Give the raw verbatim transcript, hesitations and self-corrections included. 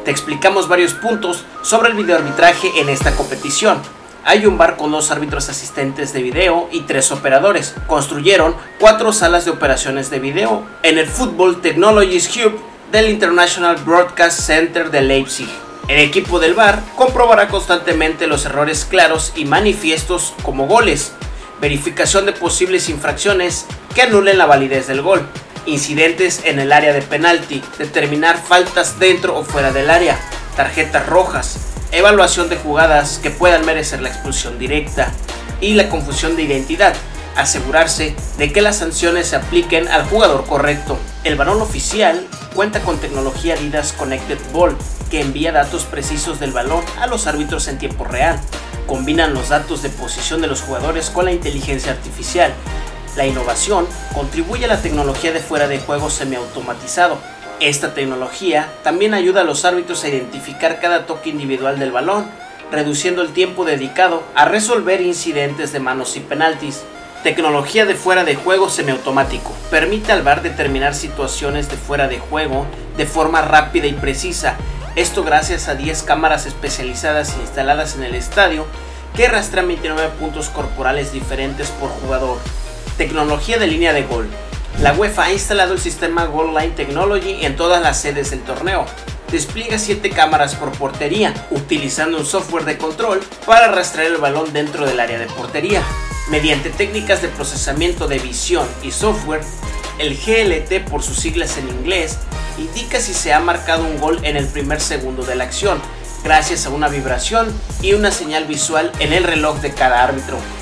Te explicamos varios puntos sobre el videoarbitraje en esta competición. Hay un bar con dos árbitros asistentes de video y tres operadores. Construyeron cuatro salas de operaciones de video en el Football Technologies Hub del International Broadcast Center de Leipzig. El equipo del V A R comprobará constantemente los errores claros y manifiestos como goles, verificación de posibles infracciones que anulen la validez del gol, incidentes en el área de penalti, determinar faltas dentro o fuera del área, tarjetas rojas, evaluación de jugadas que puedan merecer la expulsión directa y la confusión de identidad, asegurarse de que las sanciones se apliquen al jugador correcto. El balón oficial cuenta con tecnología Adidas Connected Ball que envía datos precisos del balón a los árbitros en tiempo real. Combinan los datos de posición de los jugadores con la inteligencia artificial. La innovación contribuye a la tecnología de fuera de juego semiautomatizado. Esta tecnología también ayuda a los árbitros a identificar cada toque individual del balón, reduciendo el tiempo dedicado a resolver incidentes de manos y penaltis. Tecnología de fuera de juego semiautomático. Permite al V A R determinar situaciones de fuera de juego de forma rápida y precisa. Esto gracias a diez cámaras especializadas instaladas en el estadio que rastrean veintinueve puntos corporales diferentes por jugador. Tecnología de línea de gol. La UEFA ha instalado el sistema Goal Line Technology en todas las sedes del torneo. Despliega siete cámaras por portería, utilizando un software de control para rastrear el balón dentro del área de portería. Mediante técnicas de procesamiento de visión y software, el G L T por sus siglas en inglés, indica si se ha marcado un gol en el primer segundo de la acción, gracias a una vibración y una señal visual en el reloj de cada árbitro.